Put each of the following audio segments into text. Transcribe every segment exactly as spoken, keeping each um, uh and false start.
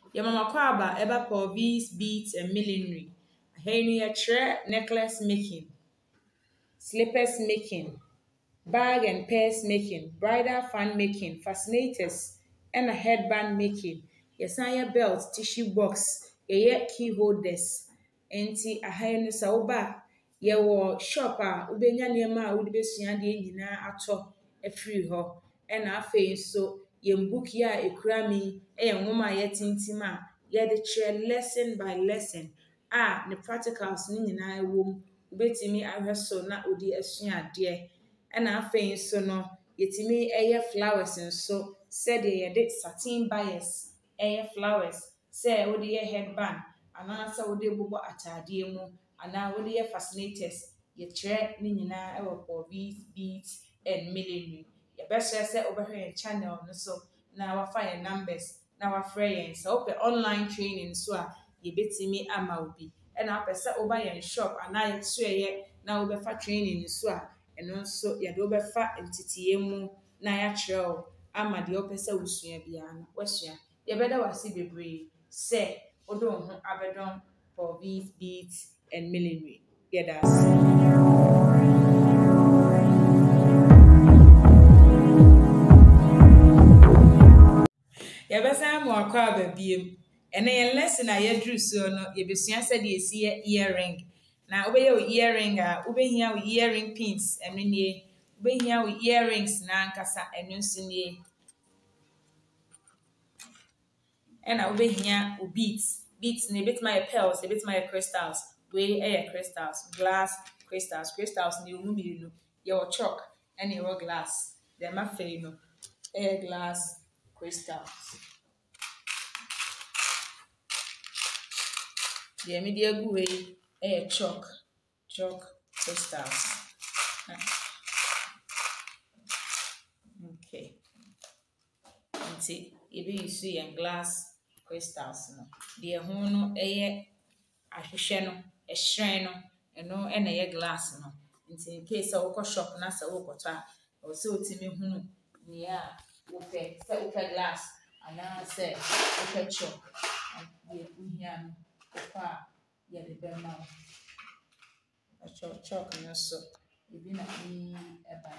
Your mama kwaba eba Paulvee's beads and millinery. Hey no ya tre necklace making, slippers making, bag and purse making, bridal fan making, fascinators, and a headband making. Yesanya belt, tissue box, ye key holders. Enti ahayi no sa woba ye wo shop a ubenya nneema a wode besua de nyina ato afiri ho. Ena afei so ye book ya ekura mi e nwoma ye tintim a ye de chere lesson by lesson a ne practicals ni nyina ewom ubetimi ahwe so na odi asua ade. Ena afei so no yetimi eye flowers nso said ye de satin bias eye flowers say wode ye headband ana sa wode bobo atade mu ana wode ye fascinators ye chere ni nyina e wo Paulvee beads and millinery. Ye best say obehwe channel no so na wafa ye numbers na wafre yen so ope online training so a ye betimi ama obi ena apese oba yen shop ana ye so ye na obefa training so a eno nso ye de obefa ntitiye mu na ya chere ama de opese wusua bia na wasua ye beda wase bebre say odo ho abedon for these beads and millinery. Yeah, that's yeah, but I'm more crab beam. And then lesson I drew so no, you be said you see earring. Now, obey your earring, uh, obey here with earring pins, and then ye obey here with earrings, nankasa, and no sin and I obey here with beads. Beads, and a bit my pearls, a bit my crystals, way air crystals, glass crystals, crystals, new room, your chalk, and your glass. They're my favorite, air glass crystals. The media go away, air chalk, chalk crystals. Okay. And see, if you see and glass crystals, no, the hono air a hisheno, a shreno, and no and a glass, no. In case I walk shop, nasa walk or so to me, who near okay, so okay glass, and now say, okay, chalk, and we here. Opa ya de bema a chalk chalk no so e bi na ni eba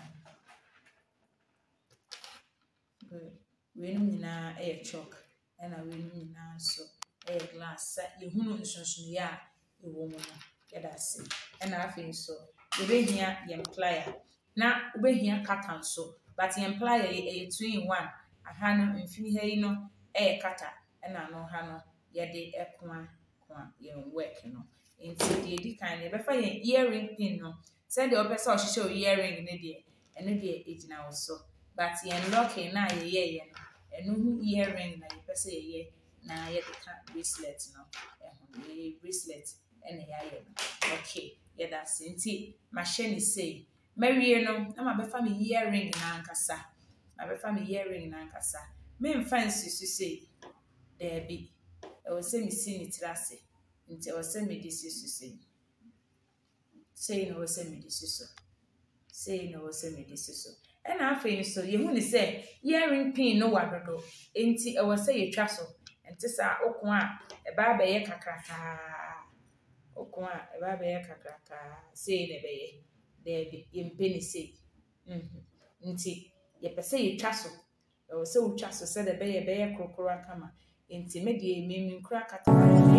good we no nyina e chalk e na we no nyina so e glass sa ye hunu nsonson ya e wo mu no ya da se e na afin so ye be hia ye plier na we be hia cutter so but ye plier e two in one aha no mfini ha yi no e cutter e na no ha no ye de ekwa your work, you know. Instead, the kind of if I earring pin, no, said the opera saw she show earring in a day, and a day it now so. But ye unlocking now a year, and no earring, like you say, ye, now yet the bracelet, no, a bracelet, and a iron. Okay, yeah, that's it. Machine is say, Mary, no, I'm a family earring in Ancassa. My family earring in Ancassa. Men fancy to say, there be. I was saying, see it last until I was send me this is to say. Saying I was send me this is so. Saying I was send me this is so. And I feel so. You want to say, earring pin no water do. Ain't I was say a trastle and this are okwa a baba ye kakraka. Okwa a baba ye kakraka. Saying a bay. There be in penny say. Hm. Nti ye per se trastle. I was so trastle said a bay a bear crocora kama. Intimidate me, crack at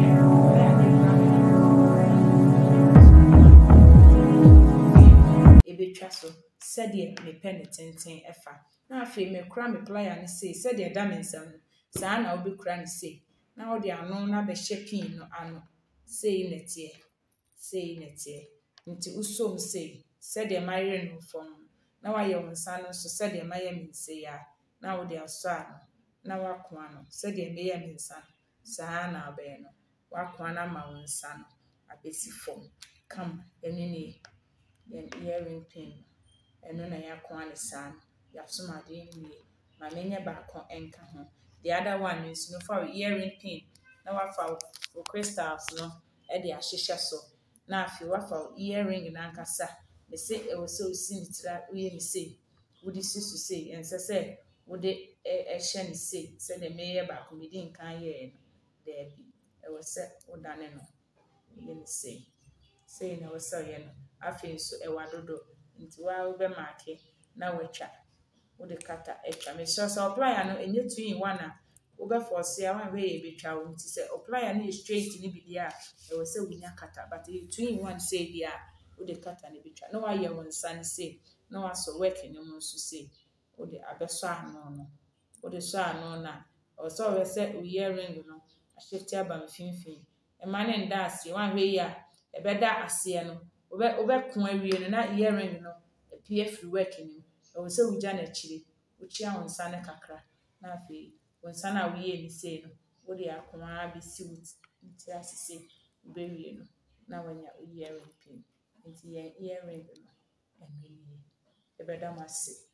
a bit trasso, said ye, me penitent effa. Now, fame me cram a plier and say, said ye damn son, son, I'll be cranny say. Now they are known not be shaking no anno, saying it ye, saying it ye. Into Usom say, said ye marrying from. Now I am son, so said ye Miami say ya. Now they are son. Na wakwa no se de me ya nsa saa na abe no wakwa na ma wonsa no abesi fom kam enu ni earring pin enu na yakwa ne saa ya soma de ni ma menye ba ko enka ho the other one is no for earring pin na wafa for crystals no e de ahyehye so na afi wafa earring na nkasa me se e wo so si ni tira uye mi se wodi sisu se ense se wode e hye ne se se de meye ba ko medin kan ye daabi ɛwɔ sɛ wodane no yɛ ne sei sei na ɛwɔ sɛ ɔyɛ no afei nso ɛwɔ adodo nti waa wobɛmaake na watwa wode kata atwa mesɛ sɛ ɔplaya no ɛnyɛ two in one a wobɛfɔse a wanhwɛ yɛ bɛtwa wo nti sɛ ɔplaya no yɛ straight ne bi deɛ a ɛwɔ sɛ wonya kata but ɛyɛ two in one sei deɛ a wode kata ne bɛtwa na wayɛ wo nsa no sei na wasɔ work no mu nso sei wode abɛsɔ ano no wode sɔ ano na ɛwɔ sɛ ɔwɛ sɛ wo earring no ahyɛfti aba mfimfini ɛma ne nda aseɛ wanhwɛ yi a ɛbɛda aseɛ no wobɛ wobɛko awie no na earring no apie afiri work no mu ɛwɔ sɛ wogya n'akyire wokyia wo nsa no kakra na afei wo nsa no a woyɛ ne sei no wode ako ara bɛsi wo ti ase sei wobɛwie no na wanya wo earring pin nti yɛn earring no ɛno nie ɛbɛda mo ase